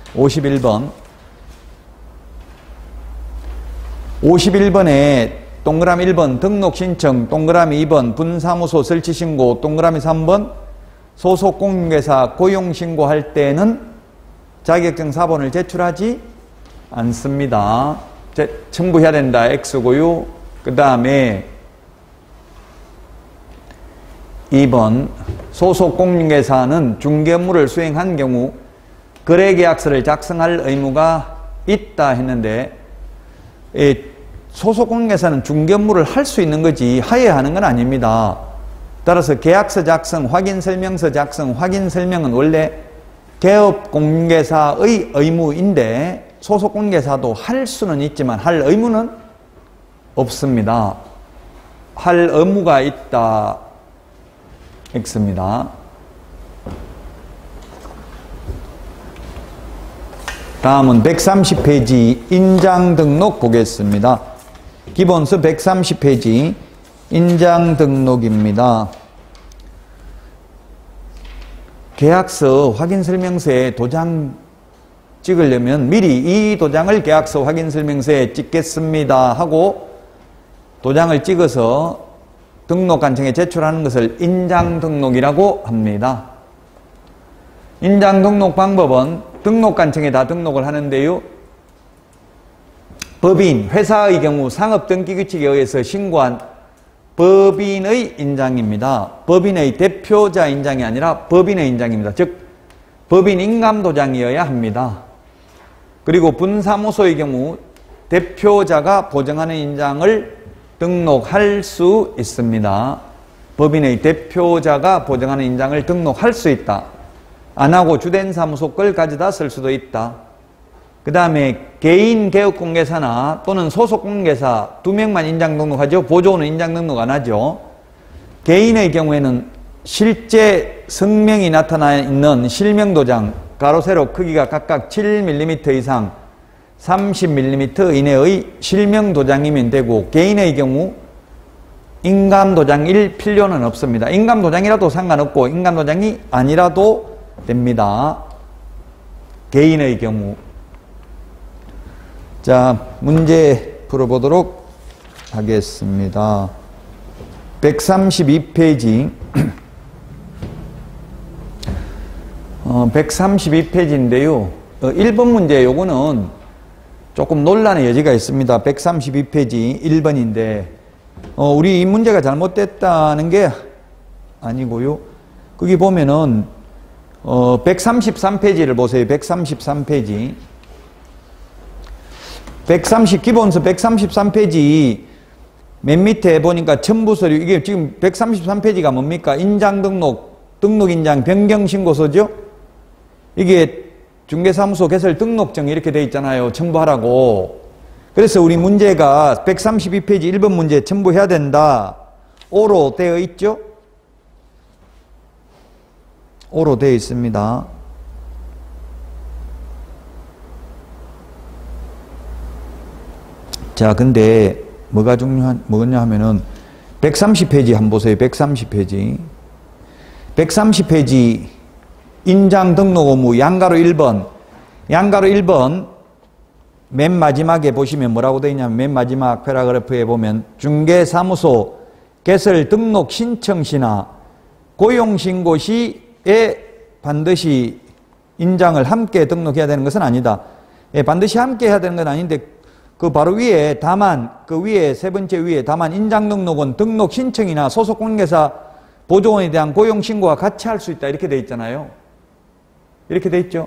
51번에 동그라미 1번 등록신청, 동그라미 2번 분사무소 설치신고, 동그라미 3번 소속공개사 고용신고할 때는 자격증 사본을 제출하지 않습니다. 첨부해야 된다. X고요. 그 다음에 2번 소속공개사는 중개업무를 수행한 경우 거래계약서를 작성할 의무가 있다 했는데 소속공개사는 중개업무를 할 수 있는 거지 하여야 하는 건 아닙니다. 따라서 계약서 작성, 확인설명서 작성, 확인설명은 원래 개업공개사의 의무인데 소속공개사도 할 수는 있지만 할 의무는 없습니다. 할 의무가 있다. X입니다. 다음은 130페이지 인장 등록 보겠습니다. 기본서 130페이지 인장 등록입니다. 계약서 확인설명서에 도장 찍으려면 미리 이 도장을 계약서 확인설명서에 찍겠습니다 하고 도장을 찍어서 등록관청에 제출하는 것을 인장등록이라고 합니다. 인장등록 방법은 등록관청에다 등록을 하는데요. 법인, 회사의 경우 상업등기규칙에 의해서 신고한 법인의 인장입니다. 법인의 대표자 인장이 아니라 법인의 인장입니다. 즉 법인 인감도장이어야 합니다. 그리고 분사무소의 경우 대표자가 보증하는 인장을 등록할 수 있습니다. 법인의 대표자가 보증하는 인장을 등록할 수 있다. 안 하고 주된 사무소 걸 가져다 쓸 수도 있다. 그 다음에 개인 개업공개사나 또는 소속공개사 2명만 인장 등록하죠. 보조원은 인장 등록 안 하죠. 개인의 경우에는 실제 성명이 나타나 있는 실명도장, 가로 세로 크기가 각각 7mm 이상 30mm 이내의 실명도장이면 되고, 개인의 경우 인감도장일 필요는 없습니다. 인감도장이라도 상관없고 인감도장이 아니라도 됩니다. 개인의 경우. 자, 문제 풀어보도록 하겠습니다. 132페이지 132페이지인데요. 1번 문제 요거는 조금 논란의 여지가 있습니다. 132페이지 1번인데 우리 이 문제가 잘못됐다는 게 아니고요. 거기 보면은 133페이지를 보세요. 133페이지 기본서 133페이지 맨 밑에 보니까 첨부서류, 이게 지금 133페이지가 뭡니까? 인장등록, 등록인장 변경신고서죠? 이게 중개사무소 개설 등록증 이렇게 돼 있잖아요. 첨부하라고. 그래서 우리 문제가 132페이지 1번 문제 첨부해야 된다. 오로 되어 있죠? 오로 되어 있습니다. 자, 근데 뭐냐 하면은 130페이지 한번 보세요. 130페이지. 130페이지 인장 등록 의무 양가로 1번. 양가로 1번 맨 마지막에 보시면 뭐라고 되어 있냐면 맨 마지막 패러그래프에 보면 중개사무소 개설 등록 신청 시나 고용신고 시에 반드시 인장을 함께 등록해야 되는 것은 아니다. 예, 반드시 함께 해야 되는 건 아닌데 그 바로 위에 다만 그 위에 세 번째 위에 다만 인장 등록은 등록 신청이나 소속 공개사 보조원에 대한 고용 신고와 같이 할 수 있다 이렇게 돼 있잖아요. 이렇게 돼 있죠.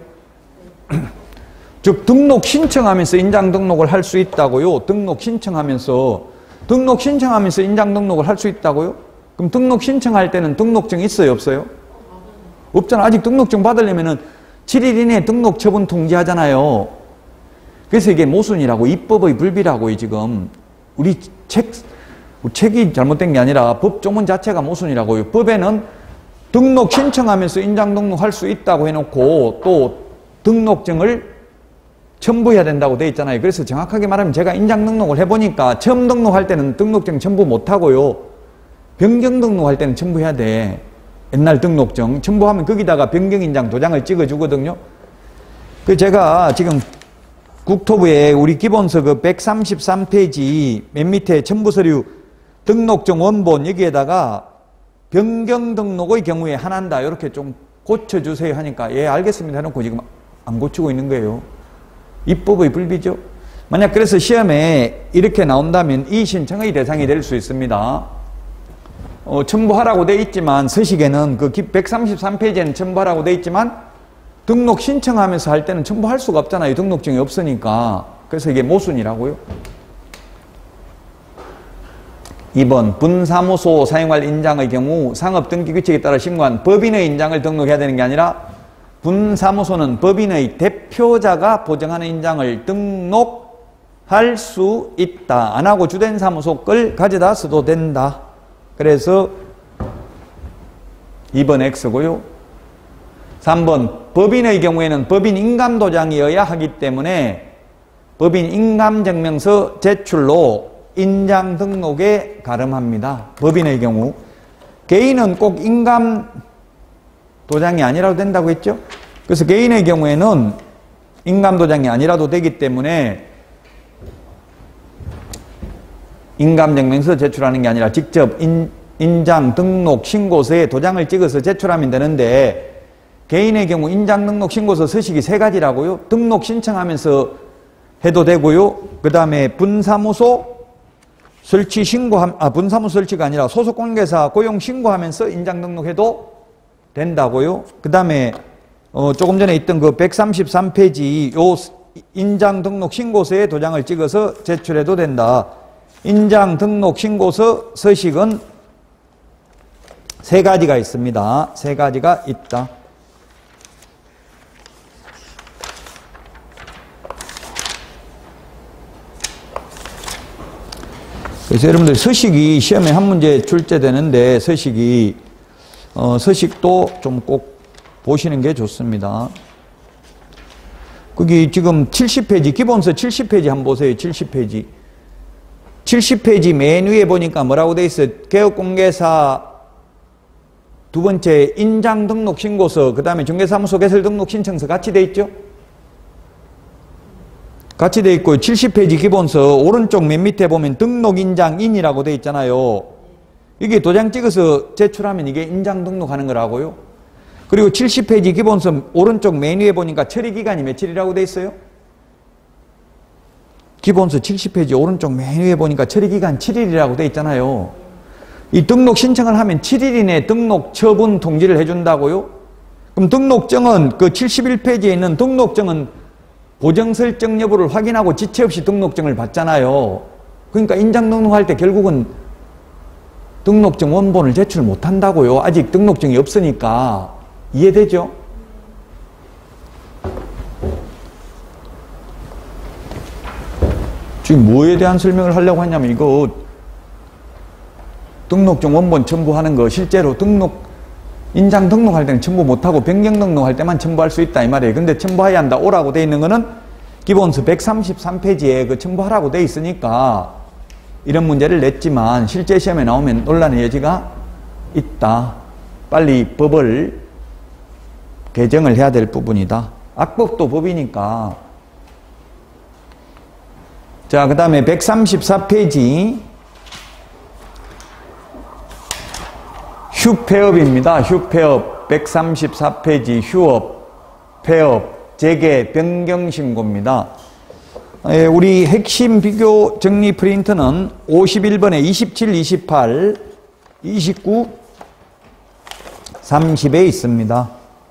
즉 등록 신청하면서 인장 등록을 할 수 있다고요. 등록 신청하면서 인장 등록을 할 수 있다고요. 그럼 등록 신청할 때는 등록증 있어요, 없어요? 없잖아. 아직 등록증 받으려면은 7일 이내에 등록 처분 통지하잖아요. 그래서 이게 모순이라고, 입법의 불비라고. 지금 우리 책이 잘못된 게 아니라 법 조문 자체가 모순이라고요. 법에는 등록 신청하면서 인장 등록할 수 있다고 해놓고 또 등록증을 첨부해야 된다고 돼 있잖아요. 그래서 정확하게 말하면 제가 인장 등록을 해보니까 처음 등록할 때는 등록증 첨부 못하고요. 변경 등록할 때는 첨부해야 돼. 옛날 등록증 첨부하면 거기다가 변경인장 도장을 찍어주거든요. 그 제가 지금 국토부에 우리 기본서 그 133페이지 맨 밑에 첨부서류 등록증 원본 여기에다가 변경 등록의 경우에 하나다 이렇게 좀 고쳐주세요 하니까 예 알겠습니다 해놓고 지금 안 고치고 있는 거예요. 입법의 불비죠. 만약 그래서 시험에 이렇게 나온다면 이 신청의 대상이 될 수 있습니다. 첨부하라고 돼 있지만 서식에는 그 133페이지에는 첨부하라고 돼 있지만 등록 신청하면서 할 때는 첨부할 수가 없잖아요. 등록증이 없으니까. 그래서 이게 모순이라고요. 2번 분사무소 사용할 인장의 경우 상업등기규칙에 따라 신고한 법인의 인장을 등록해야 되는 게 아니라 분사무소는 법인의 대표자가 보증하는 인장을 등록할 수 있다. 안 하고 주된 사무소 걸 가져다 써도 된다. 그래서 2번 X고요. 3번 법인의 경우에는 법인 인감도장이어야 하기 때문에 법인 인감증명서 제출로 인장 등록에 가름합니다. 법인의 경우. 개인은 꼭 인감도장이 아니라도 된다고 했죠. 그래서 개인의 경우에는 인감도장이 아니라도 되기 때문에 인감증명서 제출하는 게 아니라 직접 인장 등록 신고서에 도장을 찍어서 제출하면 되는데, 개인의 경우 인장 등록 신고서 서식이 3가지라고요. 등록 신청하면서 해도 되고요. 그 다음에 분사무소 설치 분사무소 설치가 아니라 소속공개사 고용 신고하면서 인장 등록해도 된다고요. 그 다음에 조금 전에 있던 그 133페이지 요 인장 등록 신고서에 도장을 찍어서 제출해도 된다. 인장 등록 신고서 서식은 3가지가 있습니다. 3가지가 있다. 그래서 여러분들 서식이 시험에 한 문제 출제되는데 서식도 좀 꼭 보시는 게 좋습니다. 거기 지금 70페이지, 기본서 70페이지 한번 보세요. 70페이지. 70페이지 맨 위에 보니까 뭐라고 돼 있어요? 개업공개사 두 번째 인장 등록 신고서, 그 다음에 중개사무소 개설 등록 신청서 같이 돼 있죠? 같이 돼 있고 70페이지 기본서 오른쪽 맨 밑에 보면 등록 인장 인이라고 돼 있잖아요. 이게 도장 찍어서 제출하면 이게 인장 등록하는 거라고요. 그리고 70페이지 기본서 오른쪽 맨 위에 보니까 처리기간이 며칠이라고 돼 있어요? 기본서 70페이지 오른쪽 맨 위에 보니까 처리기간 7일이라고 돼 있잖아요. 이 등록 신청을 하면 7일 이내 등록 처분 통지를 해준다고요? 그럼 등록증은 그 71페이지에 있는 등록증은 보정 설정 여부를 확인하고 지체 없이 등록증을 받잖아요. 그러니까 인장 등록할 때 결국은 등록증 원본을 제출 못한다고요. 아직 등록증이 없으니까. 이해되죠? 지금 뭐에 대한 설명을 하려고 하냐면 이거 등록증 원본 첨부하는 거 실제로 인장 등록할 때는 첨부 못하고 변경 등록할 때만 첨부할 수 있다 이 말이에요. 근데 첨부해야 한다. 오라고 돼 있는 거는 기본서 133페이지에 그 첨부하라고 돼 있으니까 이런 문제를 냈지만 실제 시험에 나오면 논란의 여지가 있다. 빨리 법을 개정을 해야 될 부분이다. 악법도 법이니까. 자, 그 다음에 134페이지 휴폐업입니다. 휴폐업 134페이지 휴업, 폐업, 재개, 변경신고입니다. 우리 핵심 비교 정리 프린트는 51번에 27, 28, 29, 30에 있습니다.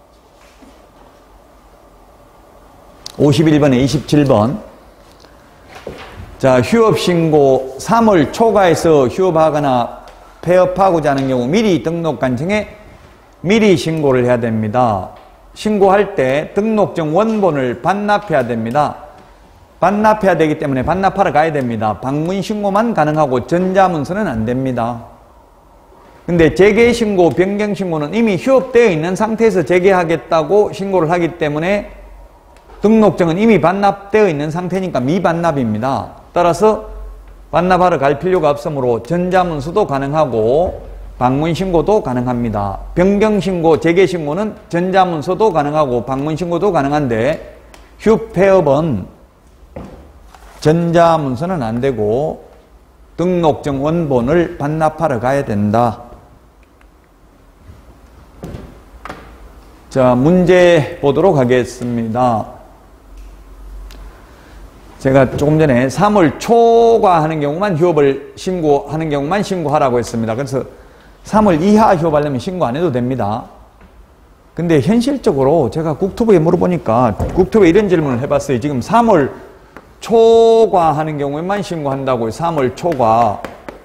51번에 27번. 자, 휴업신고 3월 초과해서 휴업하거나 폐업하고자 하는 경우 미리 등록관청에 미리 신고를 해야 됩니다. 신고할 때 등록증 원본을 반납해야 됩니다. 반납해야 되기 때문에 반납하러 가야 됩니다. 방문신고만 가능하고 전자문서는 안 됩니다. 근데 재개신고, 변경신고는 이미 휴업되어 있는 상태에서 재개하겠다고 신고를 하기 때문에 등록증은 이미 반납되어 있는 상태니까 미반납입니다. 따라서 반납하러 갈 필요가 없으므로 전자문서도 가능하고 방문신고도 가능합니다. 변경신고, 재개신고는 전자문서도 가능하고 방문신고도 가능한데 휴폐업은 전자문서는 안 되고 등록증 원본을 반납하러 가야 된다. 자, 문제 보도록 하겠습니다. 제가 조금 전에 3월 초과하는 경우만 휴업을 신고하는 경우만 신고하라고 했습니다. 그래서 3월 이하 휴업하려면 신고 안 해도 됩니다. 근데 현실적으로 제가 국토부에 물어보니까 국토부에 이런 질문을 해봤어요. 지금 3월 초과하는 경우에만 신고한다고요. 3월 초과.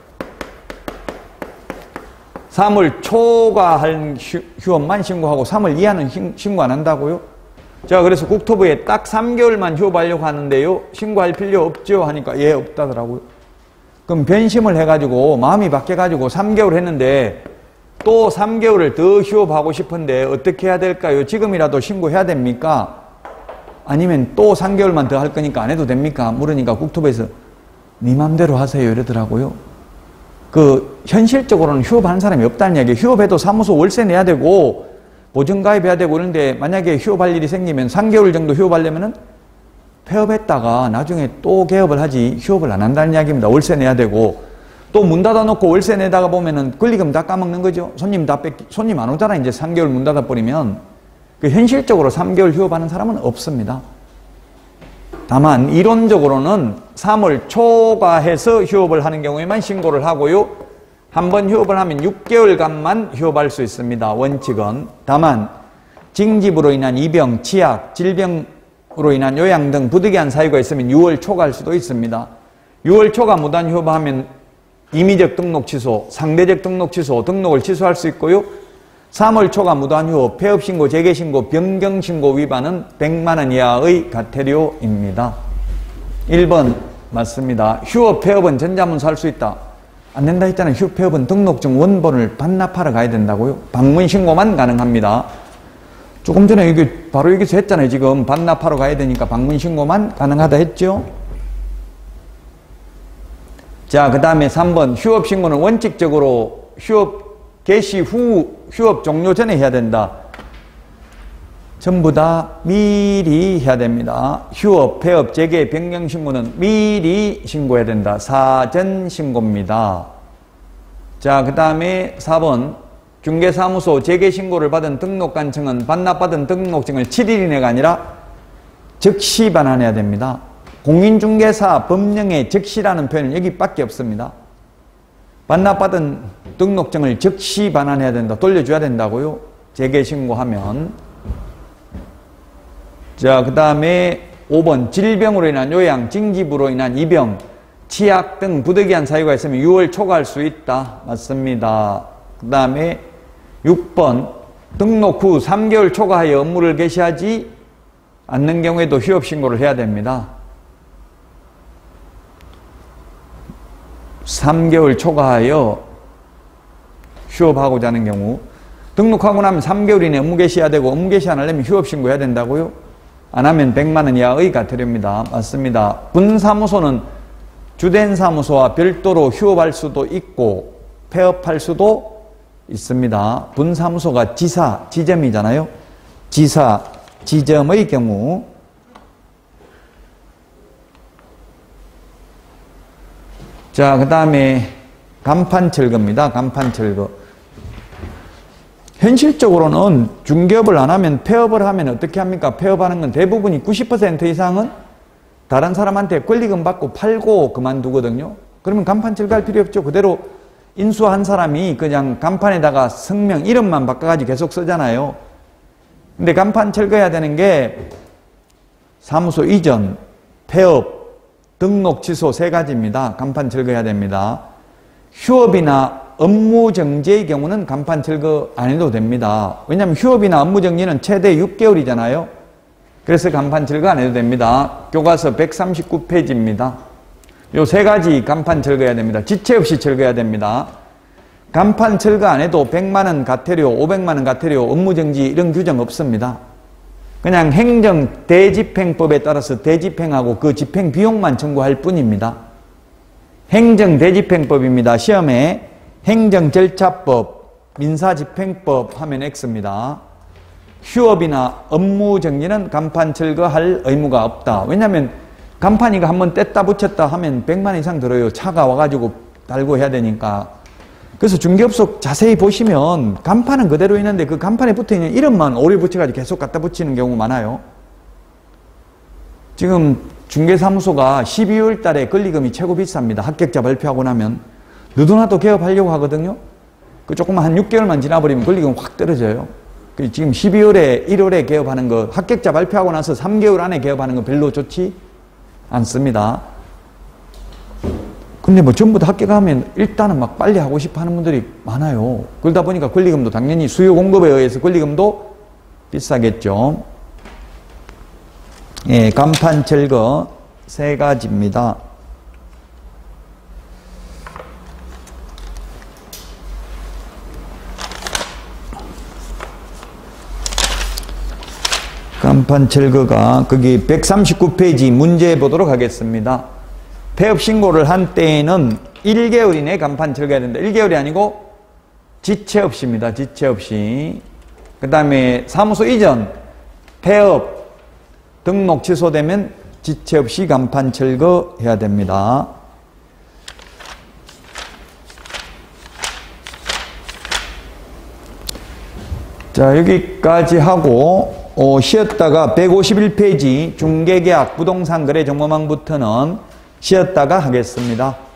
3월 초과한 휴업만 신고하고 3월 이하는 신고 안 한다고요? 자, 그래서 국토부에 딱 3개월만 휴업하려고 하는데요. 신고할 필요 없죠? 하니까 예, 없다더라고요. 그럼 변심을 해가지고 마음이 바뀌어가지고 3개월 했는데 또 3개월을 더 휴업하고 싶은데 어떻게 해야 될까요? 지금이라도 신고해야 됩니까? 아니면 또 3개월만 더 할 거니까 안 해도 됩니까? 물으니까 국토부에서 네 맘대로 하세요 이러더라고요. 현실적으로는 휴업하는 사람이 없다는 이야기예요. 휴업해도 사무소 월세 내야 되고 보증가입해야 되고 그런데 만약에 휴업할 일이 생기면 3개월 정도 휴업하려면은 폐업했다가 나중에 또 개업을 하지 휴업을 안 한다는 이야기입니다. 월세 내야 되고 또 문 닫아놓고 월세 내다가 보면은 권리금 다 까먹는 거죠. 손님 안 오잖아. 이제 3개월 문 닫아버리면. 현실적으로 3개월 휴업하는 사람은 없습니다. 다만 이론적으로는 3월 초과해서 휴업을 하는 경우에만 신고를 하고요. 한번 휴업을 하면 6개월간만 휴업할 수 있습니다. 원칙은. 다만 징집으로 인한 입영, 치약, 질병으로 인한 요양 등 부득이한 사유가 있으면 6월 초과할 수도 있습니다. 6월 초과 무단 휴업하면 임의적 등록 취소, 상대적 등록 취소, 등록을 취소할 수 있고요. 3월 초과 무단 휴업, 폐업신고, 재개신고, 변경신고 위반은 100만 원 이하의 과태료입니다. 1번 맞습니다. 휴업, 폐업은 전자문서 할 수 있다. 안 된다 했잖아요. 휴업, 폐업은 등록증 원본을 반납하러 가야 된다고요. 방문신고만 가능합니다. 조금 전에 바로 여기서 했잖아요. 지금 반납하러 가야 되니까 방문신고만 가능하다 했죠. 자, 그 다음에 3번 휴업신고는 원칙적으로 휴업 개시 후 휴업 종료 전에 해야 된다. 전부 다 미리 해야 됩니다. 휴업, 폐업, 재개, 변경신고는 미리 신고해야 된다. 사전 신고입니다. 자, 그 다음에 4번 중개사무소 재개신고를 받은 등록관청은 반납받은 등록증을 7일 이내가 아니라 즉시 반환해야 됩니다. 공인중개사 법령에 즉시라는 표현은 여기밖에 없습니다. 반납받은 등록증을 즉시 반환해야 된다. 돌려줘야 된다고요. 재개신고하면. 자, 그 다음에 5번 질병으로 인한 요양, 징집으로 인한 입영, 치약 등 부득이한 사유가 있으면 6월 초과할 수 있다. 맞습니다. 그 다음에 6번 등록 후 3개월 초과하여 업무를 개시하지 않는 경우에도 휴업신고를 해야 됩니다. 3개월 초과하여 휴업하고자 하는 경우 등록하고 나면 3개월 이내 업무 개시해야 되고 업무 개시 안 하려면 휴업신고해야 된다고요? 안 하면 100만 원 이하의 과태료입니다. 맞습니다. 분사무소는 주된 사무소와 별도로 휴업할 수도 있고 폐업할 수도 있습니다. 분사무소가 지사, 지점이잖아요. 지사, 지점의 경우 자, 그 다음에 간판철거입니다. 간판철거. 현실적으로는 중개업을 안 하면 폐업을 하면 어떻게 합니까? 폐업하는 건 대부분이 90% 이상은 다른 사람한테 권리금 받고 팔고 그만두거든요. 그러면 간판 철거할 필요 없죠. 그대로 인수한 사람이 그냥 간판에다가 성명, 이름만 바꿔가지고 계속 쓰잖아요. 근데 간판 철거해야 되는 게 사무소 이전, 폐업, 등록 취소 3가지입니다. 간판 철거해야 됩니다. 휴업이나 업무 정지의 경우는 간판 철거 안 해도 됩니다. 왜냐하면 휴업이나 업무 정지는 최대 6개월이잖아요. 그래서 간판 철거 안 해도 됩니다. 교과서 139페이지입니다. 요 3가지 간판 철거해야 됩니다. 지체 없이 철거해야 됩니다. 간판 철거 안 해도 100만 원 과태료, 500만 원 과태료, 업무 정지 이런 규정 없습니다. 그냥 행정 대집행법에 따라서 대집행하고 그 집행 비용만 청구할 뿐입니다. 행정 대집행법입니다. 시험에 행정절차법, 민사집행법 하면 X입니다. 휴업이나 업무 정지는 간판 철거할 의무가 없다. 왜냐하면 간판이가 한번 뗐다 붙였다 하면 100만 원 이상 들어요. 차가 와가지고 달고 해야 되니까. 그래서 중개업소 자세히 보시면 간판은 그대로 있는데 그 간판에 붙어있는 이름만 오래 붙여가지고 계속 갖다 붙이는 경우 많아요. 지금 중개사무소가 12월 달에 권리금이 최고 비쌉니다. 합격자 발표하고 나면. 너도나도 개업하려고 하거든요. 그 조금만 한 6개월만 지나버리면 권리금 확 떨어져요. 지금 12월에 1월에 개업하는 거 합격자 발표하고 나서 3개월 안에 개업하는 거 별로 좋지 않습니다. 근데 뭐 전부 다 합격하면 일단은 막 빨리 하고 싶어 하는 분들이 많아요. 그러다 보니까 권리금도 당연히 수요 공급에 의해서 권리금도 비싸겠죠. 예, 간판 철거 3가지입니다. 간판 철거가 거기 139페이지 문제 보도록 하겠습니다. 폐업 신고를 한 때에는 1개월 이내에 간판 철거해야 된다. 1개월이 아니고 지체 없이입니다. 지체 없이. 그 다음에 사무소 이전 폐업 등록 취소되면 지체 없이 간판 철거해야 됩니다. 자, 여기까지 하고 쉬었다가 151페이지 중개계약 부동산 거래 정보망부터는 쉬었다가 하겠습니다.